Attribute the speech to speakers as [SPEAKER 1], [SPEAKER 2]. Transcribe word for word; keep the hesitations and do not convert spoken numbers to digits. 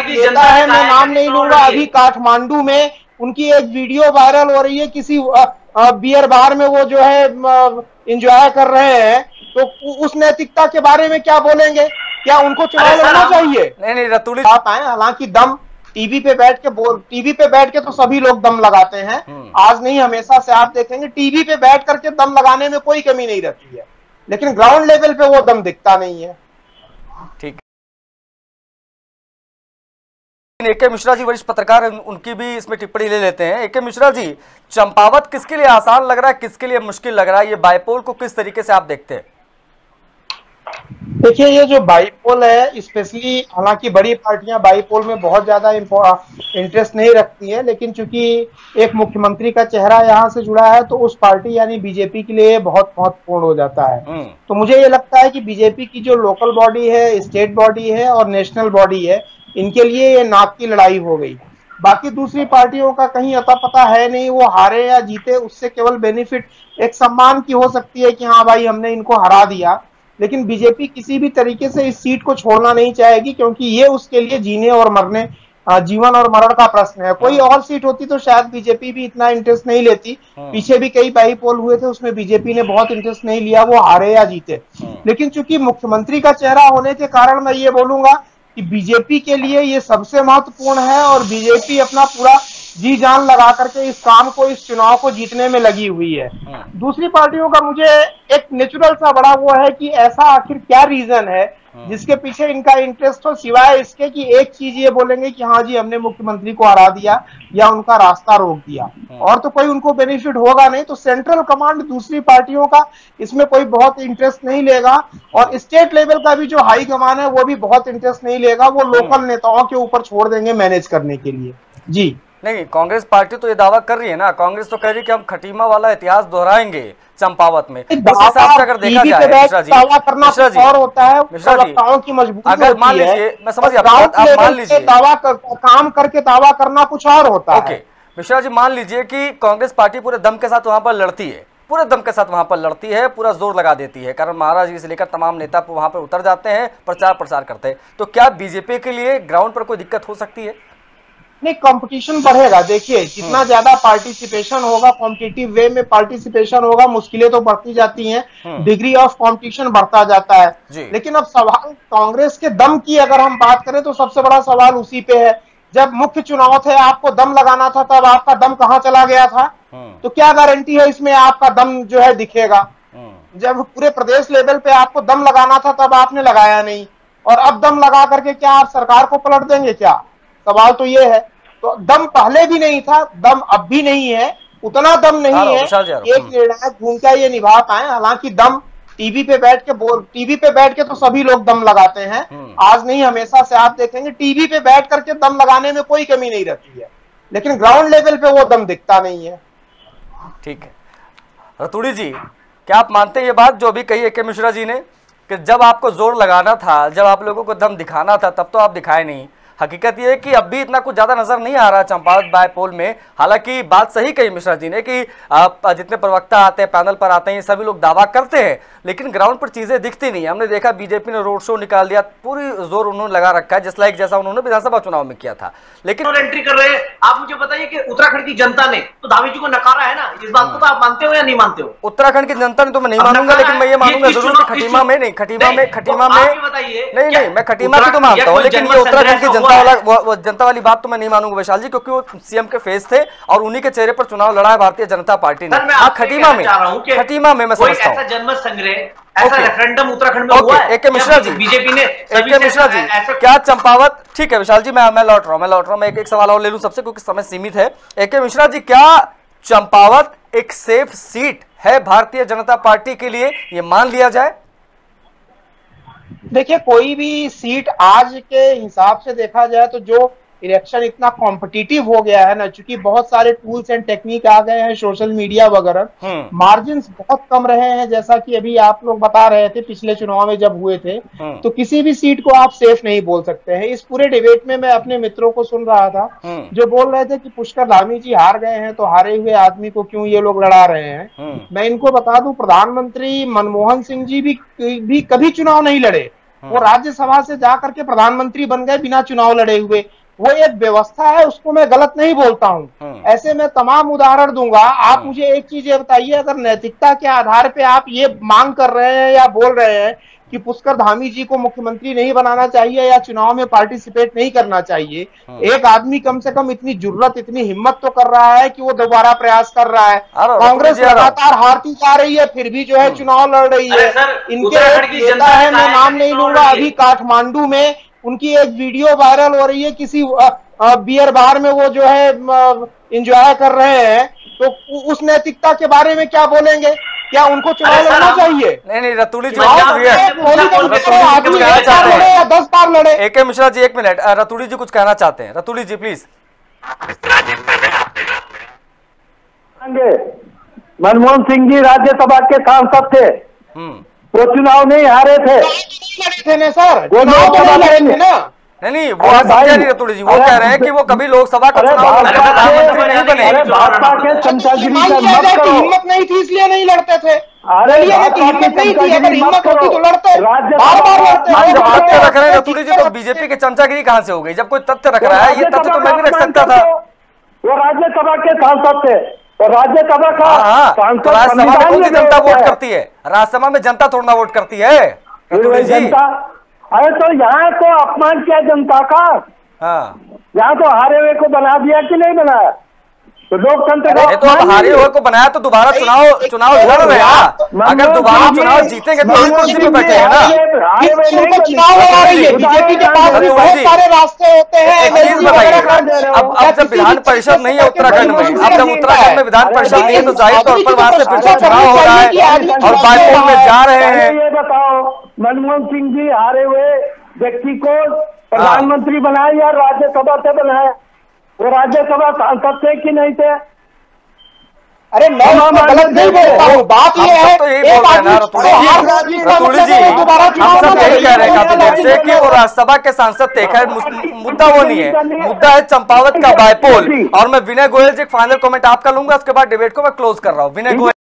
[SPEAKER 1] नेता है, मैं नाम नहीं लूंगा, अभी काठमांडू में उनकी एक वीडियो वायरल हो रही है, किसी बियर बार में वो जो है एंजॉय कर रहे हैं, तो उस नैतिकता के बारे में क्या बोलेंगे? क्या उनको चुनाव लड़ना चाहिए?
[SPEAKER 2] नहीं नहीं रतुड़ी
[SPEAKER 1] आप आए, हालांकि दम टीवी पे बैठ के बोल टीवी पे बैठ के तो सभी लोग दम लगाते हैं, आज नहीं हमेशा से आप देखेंगे टीवी पे बैठ करके दम लगाने में कोई कमी नहीं रहती है, लेकिन ग्राउंड लेवल पे वो दम दिखता नहीं है।
[SPEAKER 2] ठीक, एके मिश्रा जी वरिष्ठ पत्रकार, उनकी भी इसमें टिप्पणी ले लेते हैं। एके मिश्रा जी, चंपावत किसके लिए आसान लग रहा है, किसके लिए मुश्किल लग रहा है? ये बाइपोल को किस तरीके से आप देखते हैं?
[SPEAKER 1] देखिए, ये जो बाइपोल है, स्पेशली हालांकि बड़ी पार्टियां बाइपोल में बहुत ज्यादा इंटरेस्ट नहीं रखती हैं, लेकिन चूंकि एक मुख्यमंत्री का चेहरा यहां से जुड़ा है तो उस पार्टी यानी बीजेपी के लिए बहुत महत्वपूर्ण हो जाता है। तो मुझे ये लगता है कि बीजेपी की जो लोकल बॉडी है, स्टेट बॉडी है और नेशनल बॉडी है, इनके लिए ये नाक की लड़ाई हो गई। बाकी दूसरी पार्टियों का कहीं अता पता है नहीं, वो हारे या जीते उससे केवल बेनिफिट एक सम्मान की हो सकती है कि हाँ भाई हमने इनको हरा दिया, लेकिन बीजेपी किसी भी तरीके से इस सीट को छोड़ना नहीं चाहेगी, क्योंकि ये उसके लिए जीने और मरने, जीवन और मरण का प्रश्न है। कोई और सीट होती तो शायद बीजेपी भी इतना इंटरेस्ट नहीं लेती, पीछे भी कई बाई पोल हुए थे, उसमें बीजेपी ने बहुत इंटरेस्ट नहीं लिया, वो हारे या जीते। लेकिन चूंकि मुख्यमंत्री का चेहरा होने के कारण मैं ये बोलूंगा कि बीजेपी के लिए ये सबसे महत्वपूर्ण है और बीजेपी अपना पूरा जी जान लगा करके इस काम को, इस चुनाव को जीतने में लगी हुई है। दूसरी पार्टियों का मुझे एक नेचुरल सा बड़ा वो है कि ऐसा आखिर क्या रीजन है जिसके पीछे इनका इंटरेस्ट हो, सिवाय इसके कि एक चीज ये बोलेंगे कि हाँ जी हमने मुख्यमंत्री को हरा दिया या उनका रास्ता रोक दिया, और तो कोई उनको बेनिफिट होगा नहीं। तो सेंट्रल कमांड दूसरी पार्टियों का इसमें कोई बहुत इंटरेस्ट नहीं लेगा, और स्टेट लेवल का भी जो हाई कमान है वो भी बहुत इंटरेस्ट नहीं लेगा, वो लोकल नेताओं के ऊपर छोड़ देंगे मैनेज करने के लिए। जी
[SPEAKER 2] नहीं, कांग्रेस पार्टी तो ये दावा कर रही है ना, कांग्रेस तो कह रही है कि हम खटीमा वाला इतिहास दोहराएंगे चंपावत में। इस हिसाब से अगर देखा जाए मिश्रा जी,
[SPEAKER 1] दावा करना और होता है,
[SPEAKER 2] मिश्रा जी
[SPEAKER 1] की मजबूरी
[SPEAKER 2] अगर मान लीजिए, मैं समझ गया,
[SPEAKER 1] आप मान लीजिए दावा कर, काम करके दावा करना कुछ और होता है।
[SPEAKER 2] ओके मिश्रा जी, मान लीजिए कि कांग्रेस पार्टी पूरे दम के साथ वहां पर लड़ती है, पूरे दम के साथ वहां पर लड़ती है, पूरा जोर लगा देती है, कारण महाराज जी से लेकर तमाम नेता वहां पर उतर जाते हैं, प्रचार प्रसार करते हैं, तो क्या बीजेपी के लिए ग्राउंड पर कोई दिक्कत हो सकती है?
[SPEAKER 1] नहीं, कंपटीशन बढ़ेगा। देखिए, जितना ज्यादा पार्टिसिपेशन होगा, कॉम्पिटिटिव वे में पार्टिसिपेशन होगा, मुश्किलें तो बढ़ती जाती हैं, डिग्री ऑफ कंपटीशन बढ़ता जाता है। लेकिन अब सवाल कांग्रेस के दम की अगर हम बात करें तो सबसे बड़ा सवाल उसी पे है। जब मुख्य चुनाव थे, आपको दम लगाना था, तब आपका दम कहाँ चला गया था? तो क्या गारंटी है इसमें आपका दम जो है दिखेगा? जब पूरे प्रदेश लेवल पे आपको दम लगाना था तब आपने लगाया नहीं, और अब दम लगा करके क्या आप सरकार को पलट देंगे क्या? सवाल तो ये है। तो दम पहले भी नहीं था, दम अब भी नहीं है, उतना दम नहीं है एक निर्णायक भूमिका ये निभा पाए। हालांकि दम टीवी पे बैठ के बोल टीवी पे बैठ के तो सभी लोग दम लगाते हैं, आज नहीं हमेशा से आप देखेंगे टीवी पे बैठ करके दम लगाने में कोई कमी नहीं रहती है, लेकिन ग्राउंड लेवल पे वो दम दिखता नहीं है।
[SPEAKER 2] ठीक है रतुड़ी जी, क्या आप मानते हैं ये बात जो अभी कही एके मिश्रा जी ने, कि जब आपको जोर लगाना था, जब आप लोगों को दम दिखाना था, तब तो आप दिखाए नहीं? हकीकत ये है कि अब भी इतना कुछ ज्यादा नजर नहीं आ रहा चंपावत बायपोल में। हालांकि बात सही कही मिश्रा जी ने कि आप जितने प्रवक्ता आते हैं, पैनल पर आते हैं, सभी लोग दावा करते हैं, लेकिन ग्राउंड पर चीजें दिखती नहीं। हमने देखा बीजेपी ने रोड शो निकाल दिया, पूरी जोर उन्होंने लगा रखा है, जिस लाइक जैसा उन्होंने विधानसभा चुनाव में किया था, लेकिन
[SPEAKER 3] एंट्री कर रहे हैं। आप मुझे बताइए कि उत्तराखंड की जनता ने तो धामी जी को नकारा है ना, इस बात को तो आप मानते हो या नहीं मानते हो?
[SPEAKER 2] उत्तराखंड की जनता ने तो मैं नहीं मानूंगा, लेकिन मैं ये मानूंगा जरूर कि खटीमा में नहीं, खटीमा में खटीमा में नहीं नहीं मैं खटीमा की तो मानता हूँ, लेकिन ये उत्तराखंड की जनता वाला वो जनता वाली बात तो मैं नहीं मानूंगा विशाल जी, क्योंकि वो सीएम के फेस थे और उन्हीं के चेहरे पर चुनाव लड़ा है भारतीय जनता पार्टी ने। हाँ, खटीमा में खटीमा में मैं समझता हूँ
[SPEAKER 3] ऐसा जनमत संग्रह, ऐसा रेफरेंडम उत्तराखंड में हुआ है।
[SPEAKER 2] एके मिश्रा जी,
[SPEAKER 3] बीजेपी ने
[SPEAKER 2] एके मिश्रा जी, क्या चंपावत, ठीक है विशाल जी, मैं मैं लौट रहा हूँ मैं लौट रहा हूँ मैं एक एक सवाल और ले लूँ सबसे, क्योंकि समय सीमित है। एके मिश्रा जी, क्या चंपावत एक सेफ सीट है भारतीय जनता पार्टी के लिए, ये मान लिया जाए?
[SPEAKER 1] देखिए, कोई भी सीट आज के हिसाब से देखा जाए तो जो इलेक्शन इतना कॉम्पिटिटिव हो गया है ना, चूंकि बहुत सारे टूल्स एंड टेक्निक आ गए हैं, सोशल मीडिया वगैरह, मार्जिन्स बहुत कम रहे हैं। जैसा कि अभी आप लोग बता रहे थे, पिछले चुनाव में जब हुए थे, तो किसी भी सीट को आप सेफ नहीं बोल सकते हैं। इस पूरे डिबेट में मैं अपने मित्रों को सुन रहा था जो बोल रहे थे कि पुष्कर धामी जी हार गए हैं, तो हारे हुए आदमी को क्यों ये लोग लड़ा रहे हैं। मैं इनको बता दूं, प्रधानमंत्री मनमोहन सिंह जी भी, भी कभी चुनाव नहीं लड़े, वो राज्यसभा से जाकर के प्रधानमंत्री बन गए बिना चुनाव लड़े हुए। वो एक व्यवस्था है, उसको मैं गलत नहीं बोलता हूं। ऐसे में तमाम उदाहरण दूंगा। आप मुझे एक चीज ये बताइए, अगर नैतिकता के आधार पे आप ये मांग कर रहे हैं या बोल रहे हैं कि पुष्कर धामी जी को मुख्यमंत्री नहीं बनाना चाहिए या चुनाव में पार्टिसिपेट नहीं करना चाहिए, एक आदमी कम से कम इतनी जुर्रत, इतनी हिम्मत तो कर रहा है कि वो दोबारा प्रयास कर रहा है। कांग्रेस लगातार हारती जा रही है, फिर भी जो है चुनाव लड़ रही है। इनके एक नेता है, मैं नाम नहीं लूंगा, अभी काठमांडू में उनकी एक वीडियो वायरल हो रही है, किसी बियर बार में वो जो है एंजॉय कर रहे हैं। तो उस नैतिकता के बारे में क्या बोलेंगे? क्या उनको चुनाव लड़ना चाहिए?
[SPEAKER 2] नहीं नहीं रतुड़ी जी,
[SPEAKER 1] या दस बार लड़े।
[SPEAKER 2] ए के मिश्रा जी एक मिनट, रतुड़ी जी कुछ कहना चाहते हैं। रतुड़ी जी प्लीज।
[SPEAKER 4] मनमोहन सिंह जी राज्यसभा के सांसद थे, वो चुनाव नहीं हारे थे
[SPEAKER 1] सर,
[SPEAKER 4] वो लोकसभा में
[SPEAKER 2] ना। नहीं नहीं वो आप समझे नहीं रतुड़ी जी, वो कह रहे हैं कि वो कभी लोकसभा का चुनाव लड़ते थे, प्रधानमंत्री नहीं बने।
[SPEAKER 4] भाजपा के चमचागिरी का मत करो।
[SPEAKER 1] हिम्मत नहीं थी इसलिए नहीं लड़ते थे।
[SPEAKER 4] अरे
[SPEAKER 1] हिम्मत नहीं थी, अगर हिम्मत होती तो लड़ते, बार बार लड़ते।
[SPEAKER 2] जो तथ्य रख रहे हैं रतुड़ी जी, तो बीजेपी के चमचागिरी कहाँ से हो गई? जब कोई तथ्य रख रहा है, ये तथ्य तो मैं भी रख सकता था।
[SPEAKER 4] वो राज्यसभा के सांसद थे, और राज्यसभा का
[SPEAKER 2] सांसद, राज्यसभा में कौन सी जनता वोट करती है? राज्यसभा में जनता थोड़ा वोट करती है रतुड़ी जी।
[SPEAKER 4] अरे तो यहाँ तो अपमान किया जनता का। हाँ, यहाँ तो हारे हुए को बना दिया कि नहीं बनाया? तो लोकतंत्र
[SPEAKER 2] का तो अब हारे हुए को बनाया तो दोबारा चुनाव चुनाव लड़ रहे हैं। अगर दोबारा चुनाव जीतेंगे तो एक कुर्सी पे बैठे हैं ना।
[SPEAKER 1] चुनाव लड़ा रही है बीजेपी के पास भी बहुत सारे रास्ते होते हैं।
[SPEAKER 2] एक चीज बताइए, अब अब जब विधान परिषद नहीं है उत्तराखंड में, अब जब उत्तराखंड में विधान परिषद नहीं है तो जाहिर तौर पर वहां से फिर से चुनाव हो रहा है और बाईपोल में जा रहे हैं।
[SPEAKER 4] ये बताओ, मनमोहन सिंह जी हारे हुए व्यक्ति को प्रधानमंत्री बनाए या राज्यसभा से बनाए? वो राज्यसभा सांसद थे कि नहीं थे?
[SPEAKER 1] अरे मैं गलत नहीं बोलता हूँ, बात ये है
[SPEAKER 2] तो यही बोल रहे हैं ना रतुड़ी जी, रतुड़ी जी हम सब यही कह रहे हैं काफी देर से कि वो राज्यसभा के सांसद थे। खैर मुद्दा वो नहीं है, मुद्दा है चंपावत का बाईपोल। और मैं विनय गोयल जी एक फाइनल कमेंट आपका लूंगा, उसके बाद डिबेट को मैं क्लोज कर रहा हूँ। विनय गोयल।